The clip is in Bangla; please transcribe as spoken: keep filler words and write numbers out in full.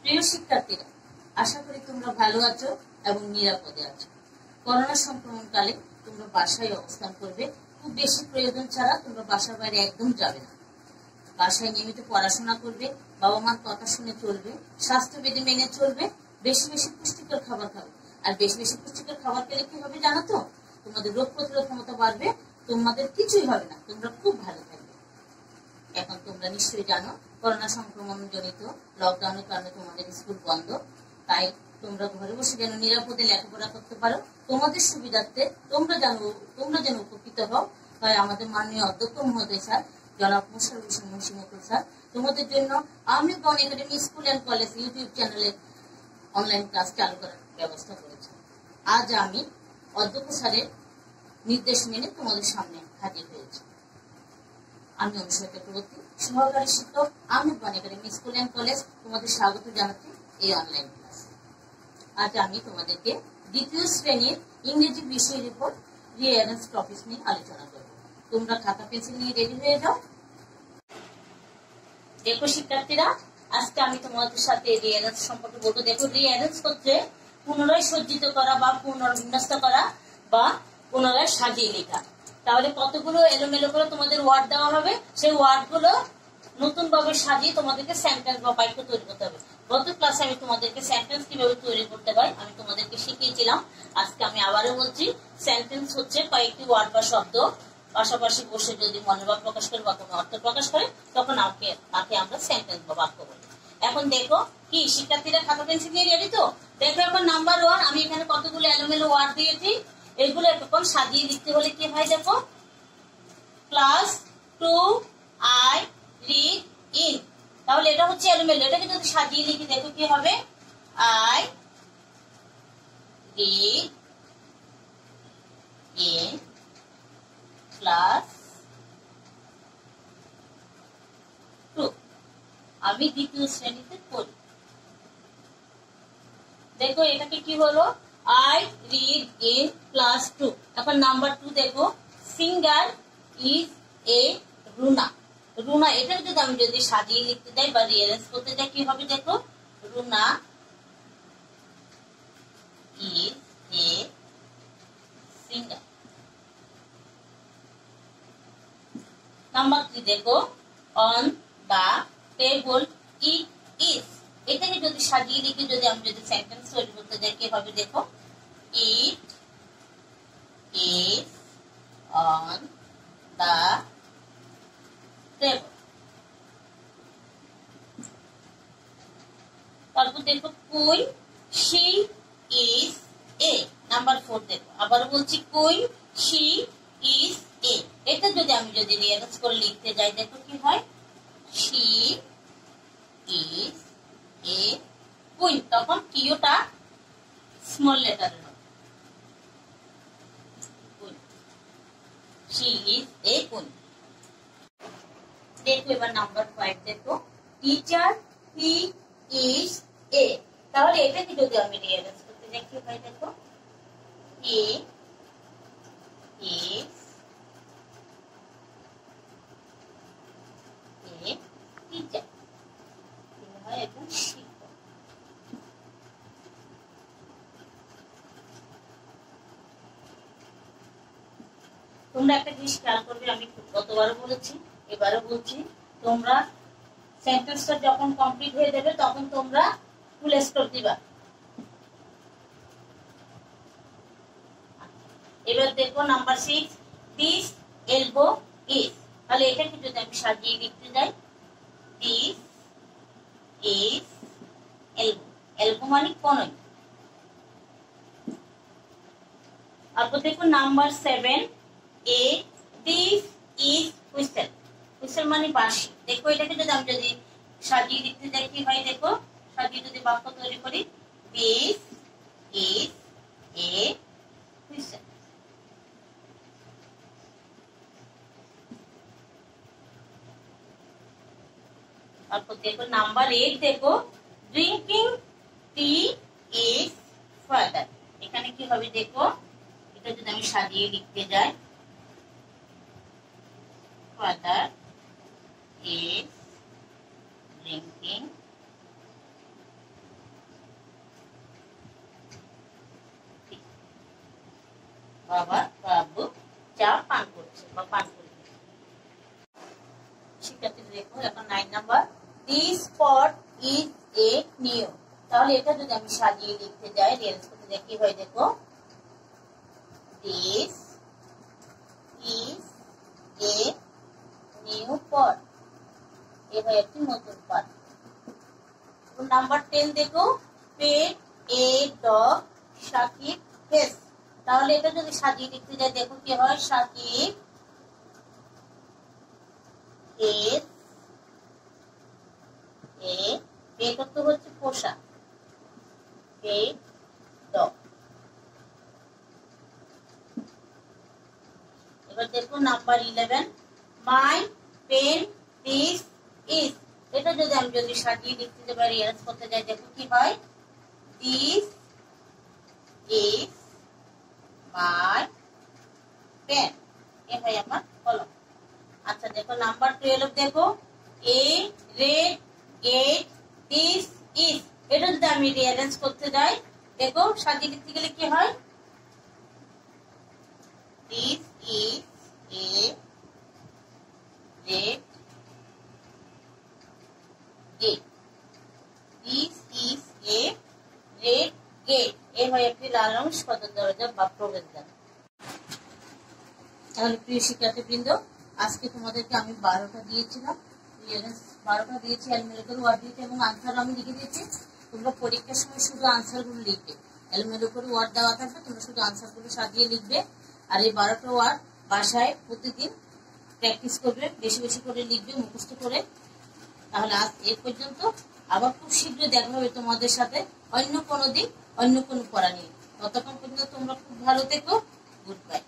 প্রিয় শিক্ষার্থীরা, আশা করি তোমরা ভালো আছো এবং নিরাপদে আছো। করোনা সংক্রমণ কালে তোমরা বাসায় অবস্থান করবে। খুব বেশি প্রয়োজন ছাড়া তোমরা বাসার বাইরে একদম যাবে না। বাসায় নিয়মিত পড়াশোনা করবে, বাবা মার কথা শুনে চলবে, স্বাস্থ্যবিধি মেনে চলবে, বেশি বেশি পুষ্টিকর খাবার খাবে। আর বেশি বেশি পুষ্টিকর খাবার খেলে কি হবে জানো তো? তোমাদের রোগ প্রতিরোধ ক্ষমতা বাড়বে, তোমাদের কিছুই হবে না, তোমরা খুব ভালো থাকবে। এখন তোমরা নিশ্চয়ই জানো করোনা সংক্রমণ জনিত লকডাউনের কারণে তোমাদের স্কুল বন্ধ। তাই তোমরা ঘরে বসে যেন নিরাপদে লেখাপড়া করতে পারো, তোমাদের সুবিধার্থে তোমরা জানো তোমরা যেন উপকৃত হও, তাই আমাদের মাননীয় অধ্যক্ষ মহোদয় স্যার জনাব মোশাররফ হোসেন মুন্সি স্যার তোমাদের জন্য Ahmed Bawany academy school and college YouTube চ্যানেলে অনলাইন ক্লাস চালু করার ব্যবস্থা করেছে। আজ আমি অধ্যক্ষ স্যারের নির্দেশ মেনে তোমাদের সামনে হাজির হয়েছি। আমি অনুষ্ঠিত চক্রবর্তী, সহকারী শিক্ষক, Ahmed Bawany academy school and college, তোমাদের স্বাগত জানাচ্ছি এই অনলাইন ক্লাস। আজ আমি তোমাদেরকে দ্বিতীয় শ্রেণীর ইংরেজি বিষয়ের উপর রিঅ্যারেঞ্জ টপিকস নিয়ে আলোচনা করব। তোমরা খাতা পেন্সিল নিয়ে রেডি হয়ে যাও। দেখো শিক্ষার্থীরা, আজকে আমি তোমাদের সাথে রিঅ্যারেঞ্জ সম্পর্কে বলবো। দেখো, রিঅ্যারেঞ্জ হচ্ছে পুনরায় সজ্জিত করা বা পুনর্বিন্যস্ত করা বা পুনরায় সাজিয়ে লেখা। তাহলে কতগুলো এলোমেলো করে তোমাদের ওয়ার্ড দেওয়া হবে, সেই ওয়ার্ড গুলো নতুন ভাবে সাজিয়ে তোমাদেরকে সেন্টেন্স বা বাক্য তৈরি করতে হবে। গত ক্লাসে আমি তোমাদেরকে সেন্টেন্স কিভাবে তৈরি করতে হয় আমি তোমাদেরকে শিখিয়েছিলাম। আজকে আমি আবারও বলছি, সেন্টেন্স হচ্ছে কয়েকটি ওয়ার্ড বা শব্দ পাশাপাশি বসে যদি মনের ভাব প্রকাশ করে বা কোনো অর্থ প্রকাশ করে, তখন আমাকে তাকে আমরা সেন্টেন্স বা বাক্য বলি। এখন দেখো কি শিক্ষার্থীরা, খাতা পেন্সিল নিয়ে রেডি তো? দেখো এখন নাম্বার ওয়ান, আমি এখানে কতগুলো এলোমেলো ওয়ার্ড দিয়েছি, এগুলো এখন সাজিয়ে লিখতে হলে কি হয় দেখো। Class two I read in, তাহলে এটা হচ্ছে এলোমেলো, এটাকে যদি সাজিয়ে লিখি দেখো কি হবে। I read in class two, আমি দ্বিতীয় শ্রেণীতে পড়ি। দেখো এটাকে কি হলো, I read in class two. এখন নাম্বার টু দেখো, singer is a Runa. Runa, এটা যদি আমি যদি সাজিয়ে লিখতে যাই বা রিঅ্যারেঞ্জ করতে যাই কি হবে দেখো। Runa is a singer. Number three দেখো, on the table it is. এটাকে যদি সাজিয়ে লিখে যদি আমি যদি সেন্টেন্স তৈরি করতে যাই কি হবে দেখো। It is on the table. তারপর দেখো, queen she is a. Number four দেখো, আবার বলছি কুইন শি ইজ এ। এটা যদি আমি যদি রিঅ্যারেঞ্জ করে লিখতে যাই দেখো কি হয়। শি ইজ এ কুইন, তখন কিউটা স্মল লেটারের হবে। She is a queen. দেখো এবার নাম্বার ফাইভ দেখো, টিচার হি ইজ এ। তাহলে এটাকে যদি আমি রিঅ্যারেঞ্জ করতে যাই কি হয় দেখো। হি ইজ এ টিচার, তিনি হয় একজন শিক্ষক। তোমরা একটা জিনিস খেয়াল করবে, আমি গতবারও বলেছি এবারও বলছি, তোমরা সেন্টেন্সটা যখন কমপ্লিট হয়ে যাবে তখন তোমরা ফুল স্টপ দিবা। এবার দেখো number six, this elbow is. তাহলে এটাকে যদি আমি সাজিয়ে লিখতে যাই, দিস ইজ এলবো। এলবো মানে কোনই। তারপর দেখো number seven, a this is whistle. Whistle মানে বাঁশি। দেখো এটাকে যদি আমি যদি সাজিয়ে লিখতে যাই কি হয় দেখো। সাজিয়ে যদি বাক্য তৈরি করি, দিস ইজ এ হুইসেল। তারপর দেখো নাম্বার এইট দেখো, ড্রিঙ্কিং টি ইজ ফাদার। এখানে কি হবে দেখো, এটা যদি আমি সাজিয়ে লিখতে যাই, ফাদার ইজ drinking বাবা বাবু চা পান করছে বা পান করছে। শিক্ষার্থী দেখো এখন nine number, this spot is a new. তাহলে এটা যদি আমি সাজিয়ে লিখতে যাই, রিয়ারেঞ্জ করতে যাই, কি হয় দেখো, this is a new pot, a হয় একটি নতুন পট। নাম্বার টেন দেখো, pet a dog Shakib has. তাহলে এটা যদি সাজিয়ে লিখতে যাই দেখো কি হয়, শাকিব হেস এ, পেট তো হচ্ছে পোষা, পেট ডগ। এবার দেখো number eleven, my pen this is. এটা যদি আমি যদি সাজিয়ে লিখতে যাই বা রিয়ারেঞ্জ করতে যাই দেখো কি হয়, this is my pen, a হয় আমার কলম। আচ্ছা দেখো নাম্বার টুয়েলভ দেখো, a red gate this is. এটা যদি আমি রিয়ারেঞ্জ করতে যাই দেখো সাজিয়ে লিখতে গেলে কি হয়, this is a red gate, this is a red gate, a হয় একটি লাল রং সদর দরজা বা প্রবেশদ্বার। তাহলে প্রিয় শিক্ষার্থীবৃন্দ, আজকে তোমাদেরকে আমি বারোটা দিয়েছিলাম, বারোটা দিয়েছি, এলোমেলো করে ওয়ার্ড দিয়েছি এবং আনসার আমি লিখে দিয়েছি। তোমরা পরীক্ষার সময় শুধু আনসার গুলো লিখবে, এলোমেলো করে ওয়ার্ড দেওয়া থাকবে, তোমরা শুধু আনসার গুলো সাজিয়ে লিখবে। আর এই বারোটা ওয়ার্ড বাসায় প্রতিদিন প্র্যাকটিস করবে, বেশি বেশি করে লিখবে মুখস্থ করে। তাহলে আজ এই পর্যন্ত, আবার খুব শীঘ্রই দেখা হবে তোমাদের সাথে অন্য কোনো দিন অন্য কোনো পড়া নিয়ে। ততক্ষণ পর্যন্ত তোমরা খুব ভালো থেকো, গুড বাই।